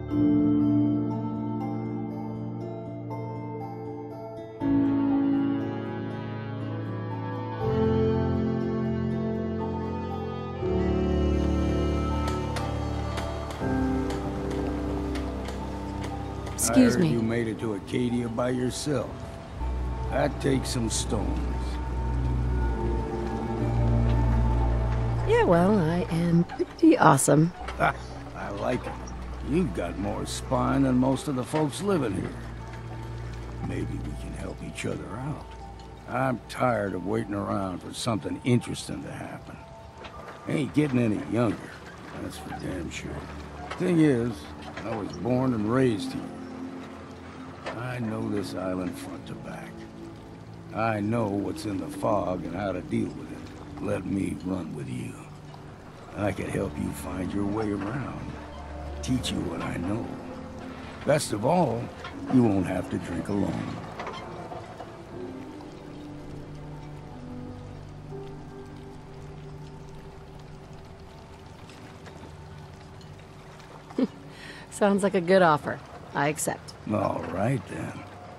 Excuse I heard me. you made it to Acadia by yourself. That takes some stones. Yeah, well, I am pretty awesome. Ha, I like it. You've got more spine than most of the folks living here. Maybe we can help each other out. I'm tired of waiting around for something interesting to happen. Ain't getting any younger, that's for damn sure. Thing is, I was born and raised here. I know this island front to back. I know what's in the fog and how to deal with it. Let me run with you. I can help you find your way around. Teach you what I know. Best of all, you won't have to drink alone. Sounds like a good offer. I accept. All right, then.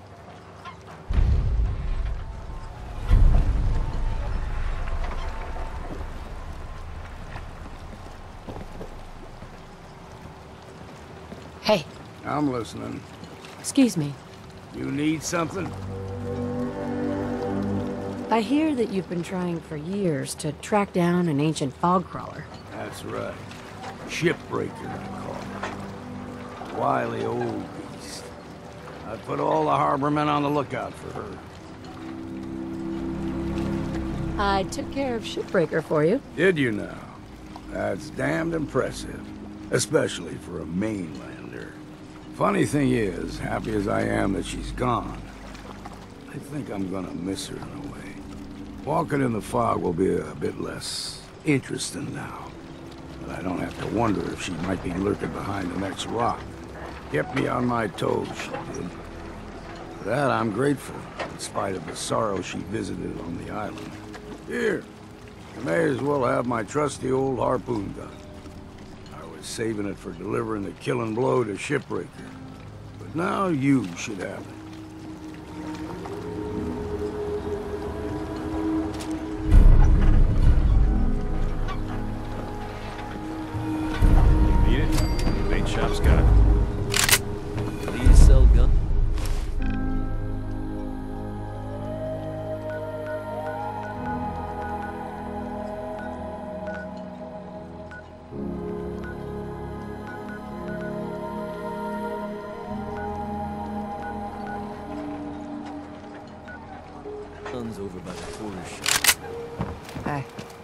Hey, I'm listening. excuse me. You need something? I hear that you've been trying for years to track down an ancient fog crawler. That's right. Shipbreaker, I call her. Wily old beast. I put all the harbormen on the lookout for her. I took care of Shipbreaker for you. Did you now? That's damned impressive. Especially for a mainlander. Funny thing is, happy as I am that she's gone, I think I'm gonna miss her in a way. Walking in the fog will be a bit less interesting now. But I don't have to wonder if she might be lurking behind the next rock. Kept me on my toes, she did. For that, I'm grateful, in spite of the sorrow she visited on the island. Here, you may as well have my trusty old harpoon gun. I was saving it for delivering the killing blow to Shipbreaker. But now you should have it. Need it? Bait shop's got it. Please sell gun. Guns over by the quarter shop. Hi.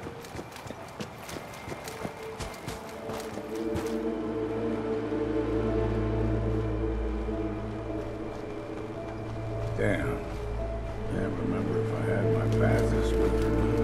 Damn. Can't remember if I had my bath this week or not.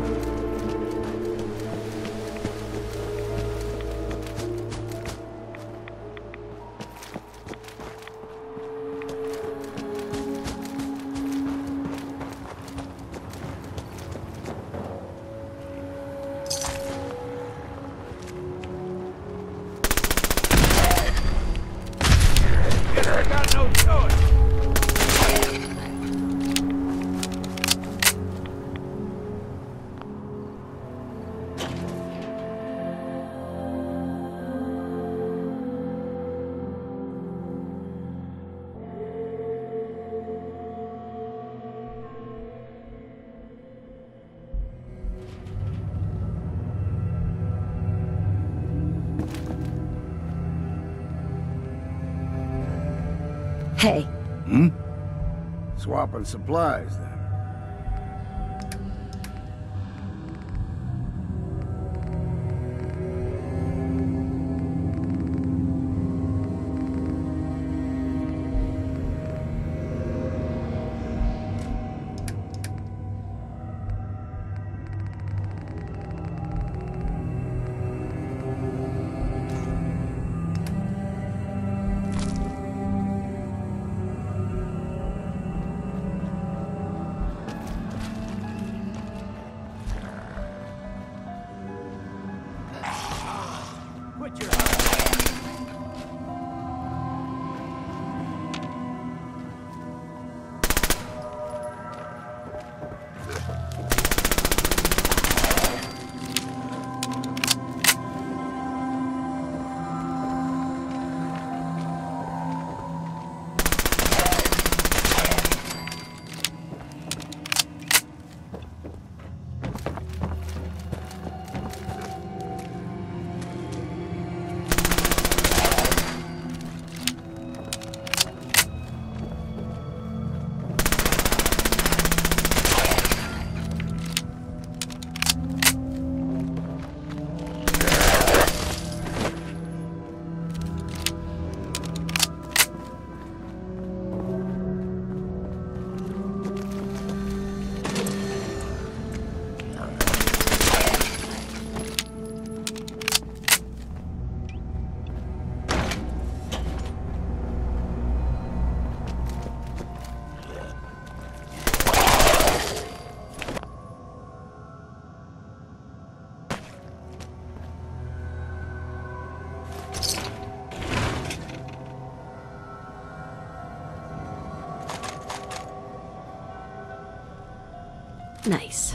I got no choice. Hey, Hmm? Swapping supplies, then. Nice.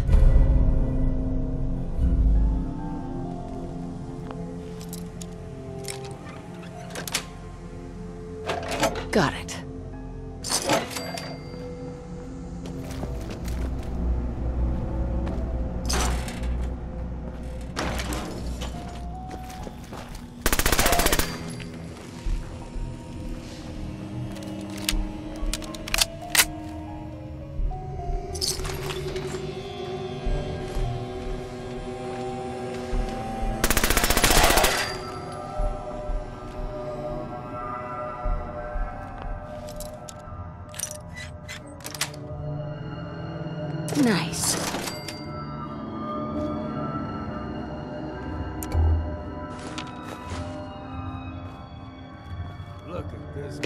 Got it. Nice. Look at this.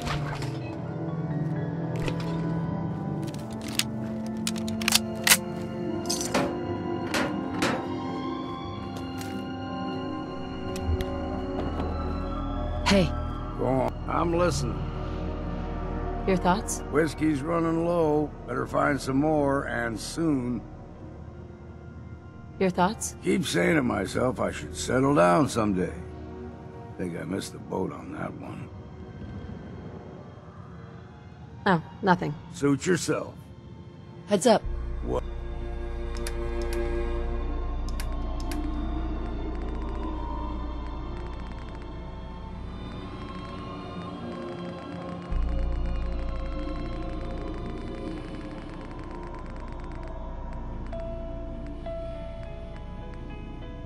Hey, Go on. I'm listening. your thoughts? Whiskey's running low. Better find some more, and soon. Your thoughts? Keep saying to myself I should settle down someday. Think I missed the boat on that one. Oh, nothing. Suit yourself. Heads up. What?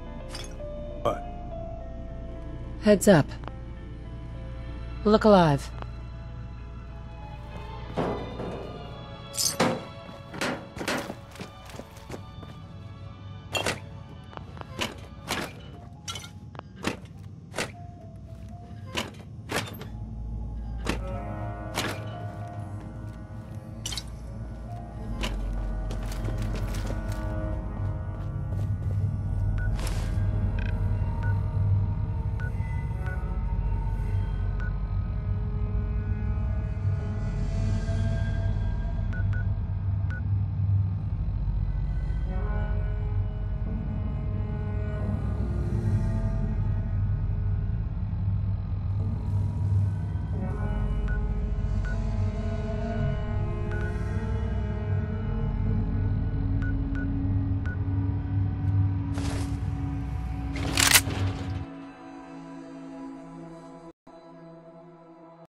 What? Heads up. Look alive.